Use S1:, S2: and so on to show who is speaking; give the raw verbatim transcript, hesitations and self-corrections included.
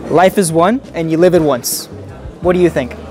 S1: Life is one and you live it once. What do you think?